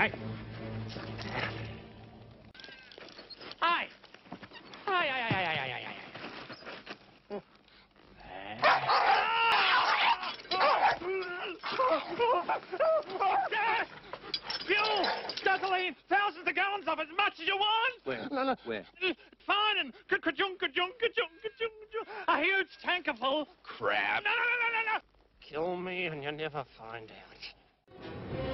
Hey. Hi. Hi. Fuel! Gasoline! Thousands of gallons of it, as much as you want! Where? No. Where? Fine and ka-junk. A huge tanker full. Crap. No. Kill me and you'll never find out.